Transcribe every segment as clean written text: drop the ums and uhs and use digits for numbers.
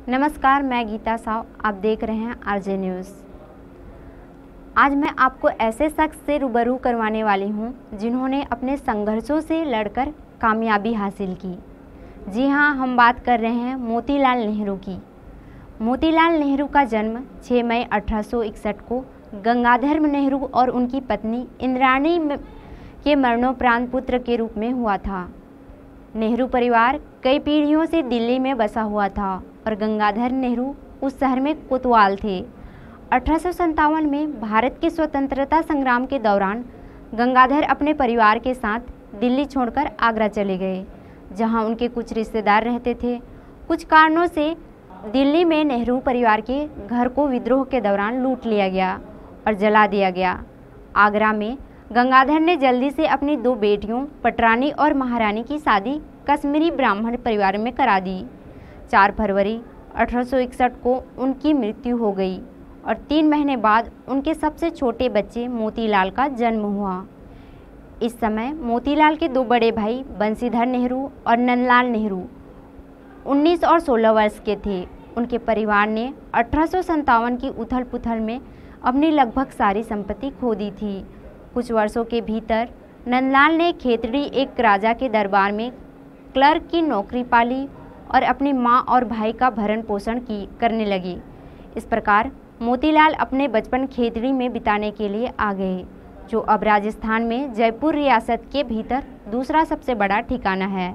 नमस्कार, मैं गीता साव। आप देख रहे हैं आरजे न्यूज़। आज मैं आपको ऐसे शख्स से रूबरू करवाने वाली हूं जिन्होंने अपने संघर्षों से लड़कर कामयाबी हासिल की। जी हां, हम बात कर रहे हैं मोतीलाल नेहरू की। मोतीलाल नेहरू का जन्म 6 मई 1861 को गंगाधर नेहरू और उनकी पत्नी इंदिराणी के मरणोपरांत पुत्र के रूप में हुआ था। नेहरू परिवार कई पीढ़ियों से दिल्ली में बसा हुआ था और गंगाधर नेहरू उस शहर में कोतवाल थे। 1857 में भारत के स्वतंत्रता संग्राम के दौरान गंगाधर अपने परिवार के साथ दिल्ली छोड़कर आगरा चले गए, जहां उनके कुछ रिश्तेदार रहते थे। कुछ कारणों से दिल्ली में नेहरू परिवार के घर को विद्रोह के दौरान लूट लिया गया और जला दिया गया। आगरा में गंगाधर ने जल्दी से अपनी 2 बेटियों पटरानी और महारानी की शादी कश्मीरी ब्राह्मण परिवार में करा दी। 4 फरवरी 1861 को उनकी मृत्यु हो गई और 3 महीने बाद उनके सबसे छोटे बच्चे मोतीलाल का जन्म हुआ। इस समय मोतीलाल के 2 बड़े भाई बंशीधर नेहरू और नंदलाल नेहरू 19 और 16 वर्ष के थे। उनके परिवार ने 1857 की उथल-पुथल में अपनी लगभग सारी संपत्ति खो दी थी। कुछ वर्षों के भीतर नंदलाल ने खेतड़ी एक राजा के दरबार में क्लर्क की नौकरी पाली और अपनी मां और भाई का भरण पोषण करने लगे। इस प्रकार मोतीलाल अपने बचपन खेतड़ी में बिताने के लिए आ गए, जो अब राजस्थान में जयपुर रियासत के भीतर दूसरा सबसे बड़ा ठिकाना है।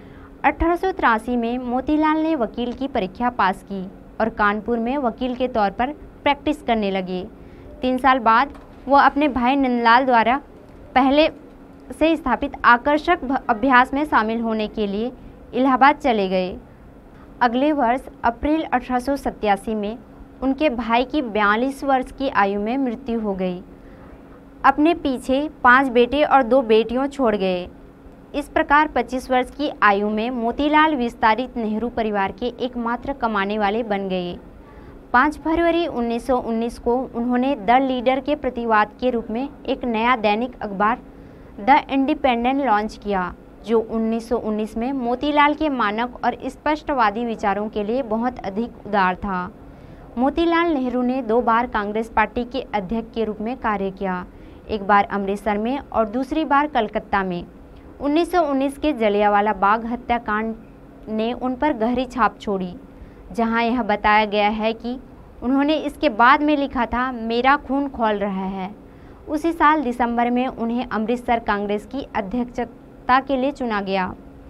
1883 में मोतीलाल ने वकील की परीक्षा पास की और कानपुर में वकील के तौर पर प्रैक्टिस करने लगे। 3 साल बाद वह अपने भाई नंदलाल द्वारा पहले से स्थापित आकर्षक अभ्यास में शामिल होने के लिए इलाहाबाद चले गए। अगले वर्ष अप्रैल 1887 में उनके भाई की 42 वर्ष की आयु में मृत्यु हो गई। अपने पीछे 5 बेटे और 2 बेटियों छोड़ गए। इस प्रकार 25 वर्ष की आयु में मोतीलाल विस्तारित नेहरू परिवार के एकमात्र कमाने वाले बन गए। 5 फरवरी 1919 को उन्होंने द लीडर के प्रतिवाद के रूप में एक नया दैनिक अखबार द इंडिपेंडेंट लॉन्च किया, जो 1919 में मोतीलाल के मानक और स्पष्टवादी विचारों के लिए बहुत अधिक उदार था। मोतीलाल नेहरू ने 2 बार कांग्रेस पार्टी के अध्यक्ष के रूप में कार्य किया, एक बार अमृतसर में और दूसरी बार कलकत्ता में। 1919 के जलियांवाला बाग हत्याकांड ने उन पर गहरी छाप छोड़ी, जहां यह बताया गया है कि उन्होंने इसके बाद में लिखा था, मेरा खून खौल रहा है। उसी साल दिसंबर में उन्हें अमृतसर कांग्रेस की अध्यक्षता के लिए चुना गया।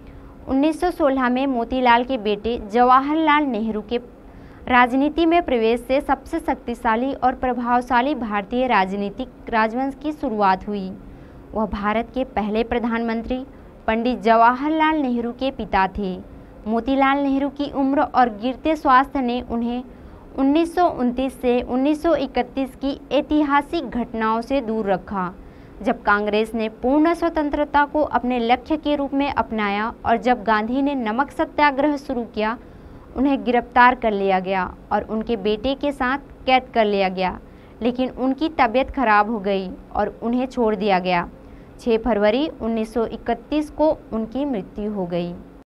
1916 में मोतीलाल के बेटे जवाहरलाल नेहरू के राजनीति में प्रवेश से सबसे शक्तिशाली और प्रभावशाली भारतीय राजनीतिक राजवंश की शुरुआत हुई। वह भारत के पहले प्रधानमंत्री पंडित जवाहरलाल नेहरू के पिता थे। मोतीलाल नेहरू की उम्र और गिरते स्वास्थ्य ने उन्हें 1929 से 1931 की ऐतिहासिक घटनाओं से दूर रखा, जब कांग्रेस ने पूर्ण स्वतंत्रता को अपने लक्ष्य के रूप में अपनाया और जब गांधी ने नमक सत्याग्रह शुरू किया। उन्हें गिरफ्तार कर लिया गया और उनके बेटे के साथ कैद कर लिया गया, लेकिन उनकी तबीयत खराब हो गई और उन्हें छोड़ दिया गया। 6 फरवरी 1931 को उनकी मृत्यु हो गई।